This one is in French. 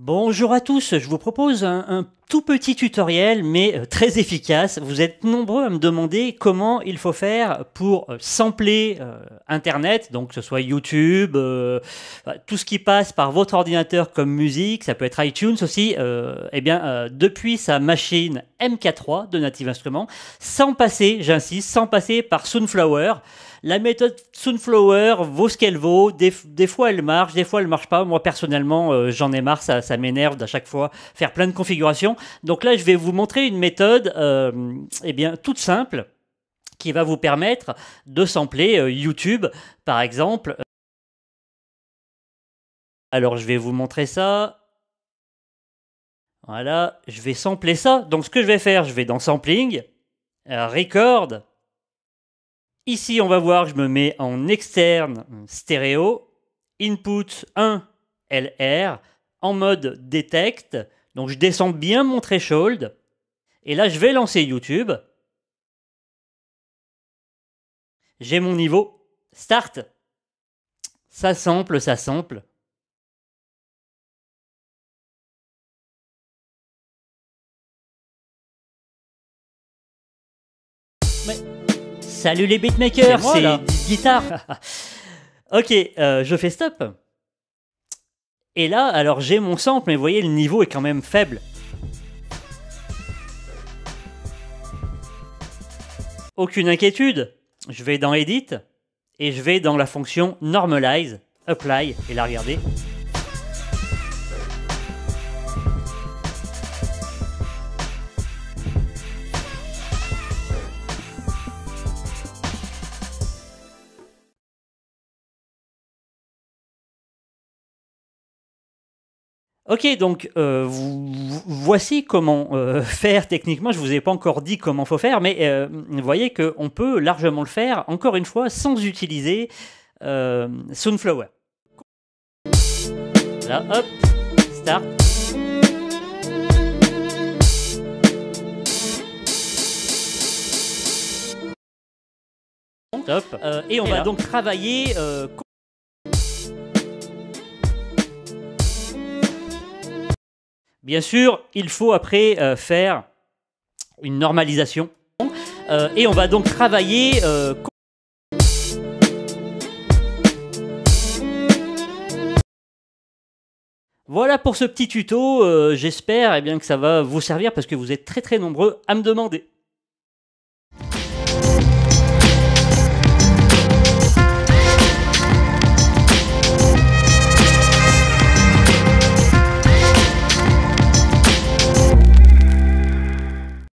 Bonjour à tous, je vous propose un tout petit tutoriel mais très efficace. Vous êtes nombreux à me demander comment il faut faire pour sampler Internet, donc que ce soit YouTube, tout ce qui passe par votre ordinateur comme musique, ça peut être iTunes aussi, depuis sa machine MK3 de Native Instruments, sans passer, j'insiste, sans passer par Sunflower. La méthode Sunflower vaut ce qu'elle vaut. Des fois, elle marche, des fois, elle marche pas. Moi, personnellement, j'en ai marre. Ça m'énerve d'à chaque fois faire plein de configurations. Donc là, je vais vous montrer une méthode toute simple qui va vous permettre de sampler YouTube, par exemple. Alors, je vais vous montrer ça. Voilà, je vais sampler ça. Donc, ce que je vais faire, je vais dans Sampling, Record. Ici, on va voir, je me mets en externe stéréo, input 1 LR, en mode detect. Donc, je descends bien mon threshold. Et là, je vais lancer YouTube. J'ai mon niveau. Start. Ça sample, ça sample. Mais... Salut les beatmakers, c'est Guitare. Ok, je fais stop. Et là, alors j'ai mon sample, mais vous voyez, le niveau est quand même faible. Aucune inquiétude, je vais dans Edit, et je vais dans la fonction Normalize, Apply, et là regardez. Ok, donc voici comment faire techniquement. Je ne vous ai pas encore dit comment faut faire, mais vous voyez qu'on peut largement le faire, encore une fois, sans utiliser Sunflower. Là, hop, start. Top. Et on va donc travailler... Bien sûr, il faut après faire une normalisation. Et on va donc travailler... Voilà pour ce petit tuto. J'espère que ça va vous servir parce que vous êtes très nombreux à me demander.